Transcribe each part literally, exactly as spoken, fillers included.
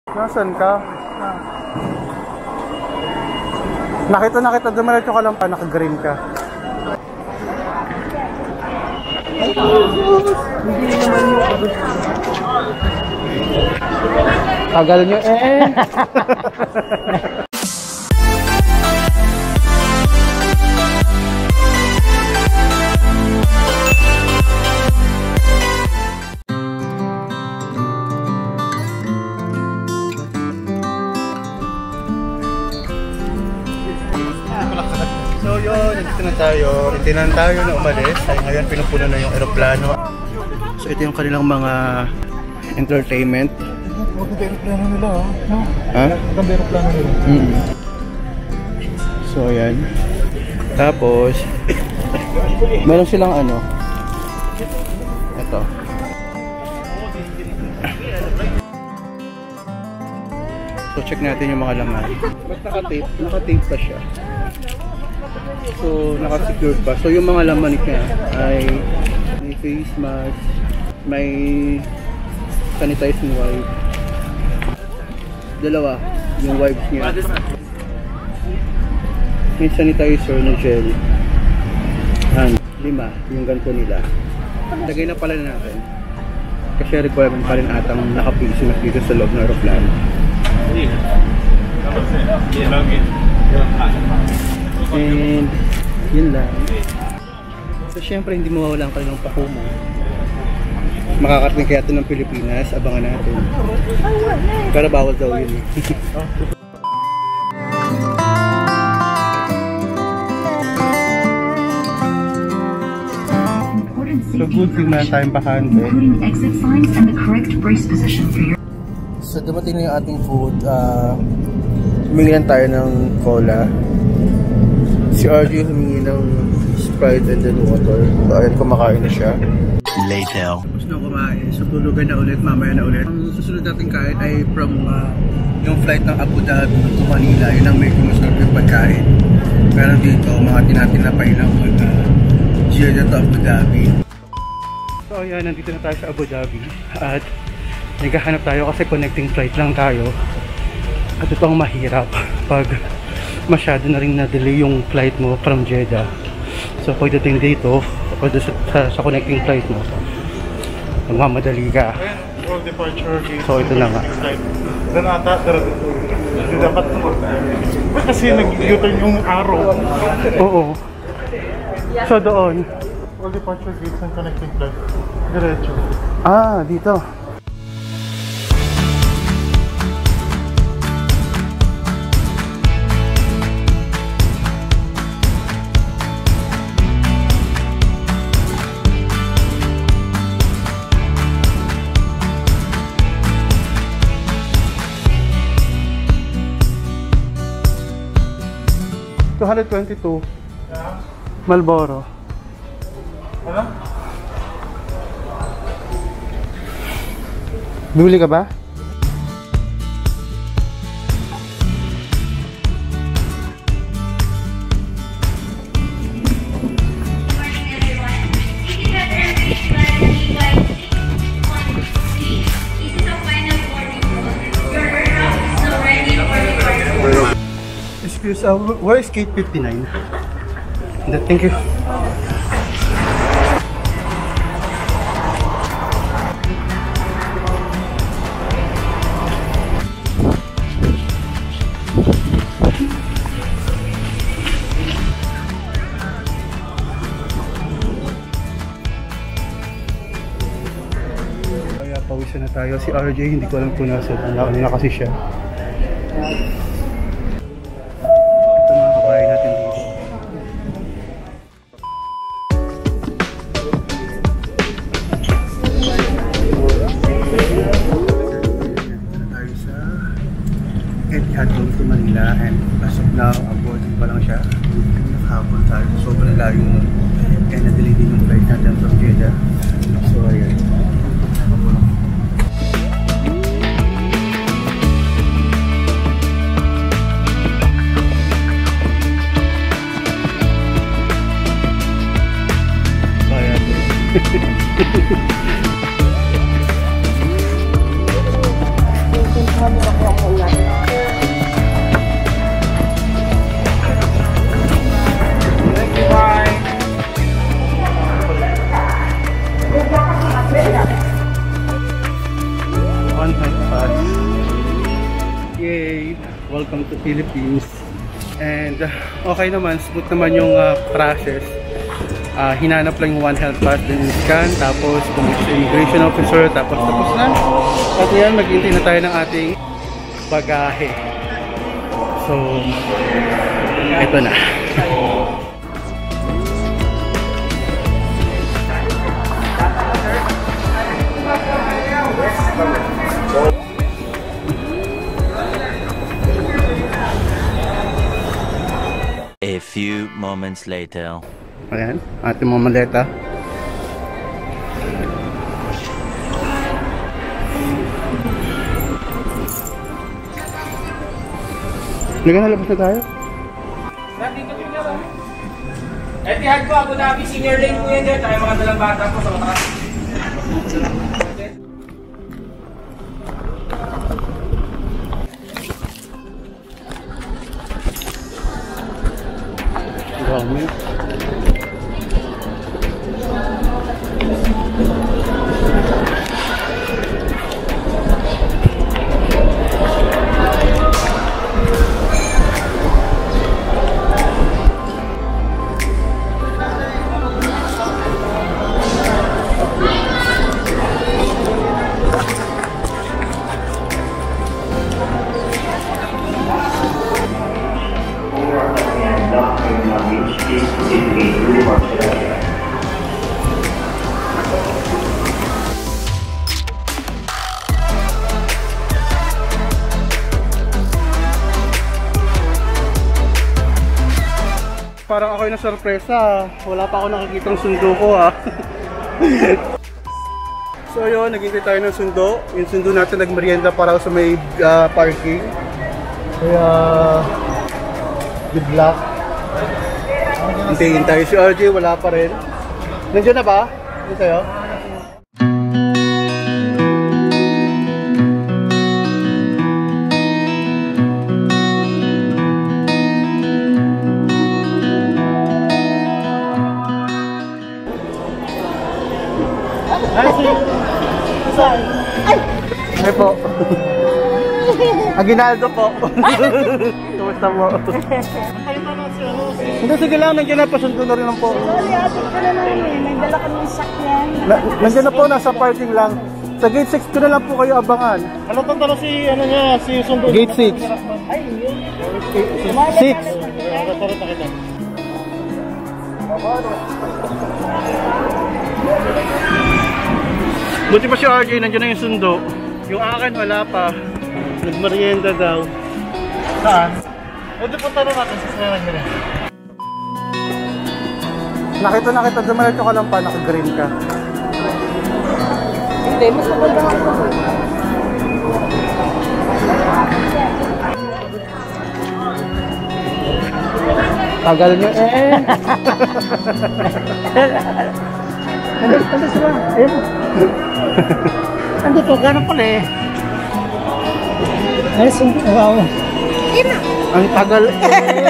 Nasaan ka? Nakita na kita, dumiretso ka lang pa, naka-green ka. Hindi naman yung tagal nyo eh. So yun, nandito na tayo. Hindi na tayo na umalis. Ay ngayon pinupuno na yung aeroplano. So ito yung kanilang mga entertainment. Maganda aeroplano nila oh. No? Ha? Maganda aeroplano nila. Mm-hmm. So ayan. Tapos meron silang ano. Ito. So check natin yung mga laman. Ba't naka-tape? Naka-tape pa siya. So, naka-secure pa. So, yung mga laman niya ay may face mask, may sanitizing wipe. Dalawa, yung wipes niya. May sanitizer na gel. And, lima, yung ganito nila. Lagay na pala natin. Kasi requirement pa rin atang naka-face mask dito sa loob ng aeroplano. And yun lang. So syempre hindi mawawala ang kanilang pakumo. Makakarating kaya ito ng Pilipinas, abangan natin. Pero bawal daw yun eh. So good thing na tayong bakante. So dumating na yung ating food. Uh, humingi lang tayo ng cola. Si R J humingi ng Sprite and then water. So ayun, kumakain na siya. Later. Tapos na kumain. So tulugan na ulit, mamaya na ulit. Ang susunod natin kain ay from uh, yung flight ng Abu Dhabi to Manila. Yun ang medyo masarap yung pagkain. Pero dito, mga tinatin na pailang pag uh, Jeddah to Abu Dhabi. So ayan, nandito na tayo sa Abu Dhabi. At naghahanap tayo kasi connecting flight lang tayo. At ito ang mahirap pag masyado na rin na-delay yung flight mo from Jeddah. So pagdating dito o sa, sa, sa connecting flight mo, magmamadali ka. So ito na nga. Ba't kasi nag-u-turn yung arrow? Oo. So doon All departure gates and connecting flight. Diretso. Ah, dito. two twenty-two Marlboro. Ano? Bumili ka ba? Excuse, uh, where is gate fifty-nine? Thank you. Kaya pawisan na tayo. Si R J hindi ko alam kung nasa ano na kasi siya. Going to Manila, and as of now, aboarding pa lang siya. Nakahapon tayo. Sobrang layo mo. Kaya na-delay din yung flight natin from Jeddah. So, ayan. Ayan. Ayan. welcome to Philippines. And uh, okay naman, smooth naman yung uh, process. Uh, hinanap lang yung One Health Pass, then scan, tapos pumunta sa immigration officer, tapos tapos na. At yan, maghintay na tayo ng ating bagahe. So, ito na. A few moments later. Ayan, ating mga maleta. Hindi ka nalabas na tayo? Etihad ko, Abu Dhabi, senior lane po yan dyan. Tayo mga dalang bata po sa matakas. Dami. Parang ako yung na-sorpresa. Wala pa ako nakikitang sundo ko ha. So yun, naghintay tayo ng sundo. Yung sundo natin nagmerienda para sa may uh, parking. Kaya good luck. Hintayin tayo si R J, wala pa rin. Nandiyan na ba? Nandiyan tayo? Ay po. Aguinaldo po. Kumusta po? Hindi, sige lang. Nandiyan na. Pasundo na rin lang po. Sorry, atin ko na namin. Nagdala ka ng sakyan. Na, nandiyan na po. Nasa parking lang. Sa gate six ko na lang po kayo abangan. Ano tanda si, ano niya, si Sundo? Gate six. Ay, yun. six. Nakatarot na kita. Buti pa si R J. Nandiyan na yung sundo. Yung akin wala pa. Nagmerienda daw. Saan? Pwede punta na natin sa sayaran nila. Nakita na kita. Dumalatyo ka lang pa. Naka-green ka. Hindi, mas maganda ako. Tagal nyo eh. Ano, ano sila? Ayun. Andito, gano'n pala eh. Ay, sundo. Wow. Ang tagal eh.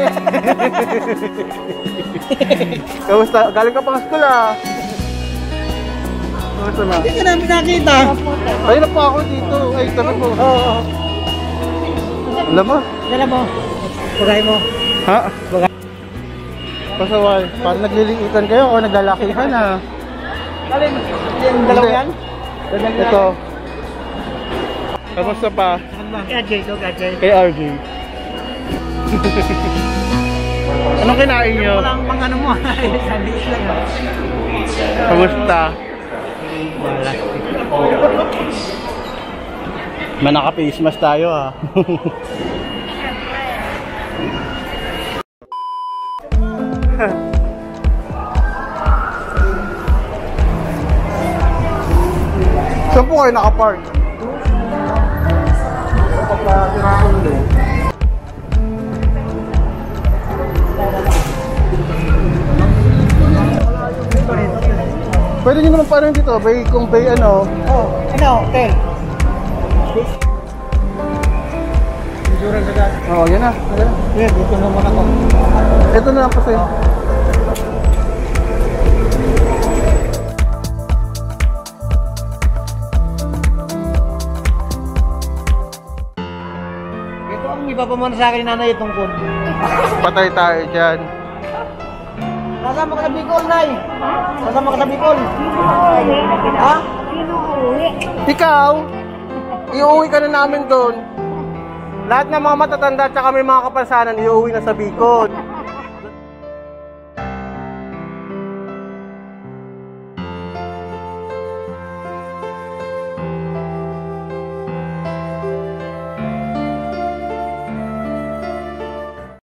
Kamusta? Galing ka pang school ah. Kamusta na? Hindi ka namin nakita. Ay na pa ako dito. Ay, tara mo. Oo. Alam mo? Dala mo. Bagay mo. Ha? Pasaway. Parang nagliliitan kayo o naglalakihan ah. Alin? Yung dalawa yan? Ito. Kamusta pa? Kay R J, ito kay R J. Kay R J. Anong kinain nyo? Walang mga ano mo. Sandwich lang. Kamusta? Wala. Man, naka-face mask tayo ah. Saan po kayo nakapark? Pwede nyo naman parang dito, bay, kung bay ano. Oh, ano, hotel. Insurance agad. Oo, oh, yan na. Yan na. Yeah, dito naman ako. Ito na lang po sa'yo. magpapamana sa akin ni nanay tungkol. Patay tayo dyan. Nasama ka sa Bicol, Nay? Nasama ka sa Bicol? Ha? Ikaw, iuwi ka na namin doon. Lahat ng mga matatanda at may mga kapansanan, iuwi na sa Bicol.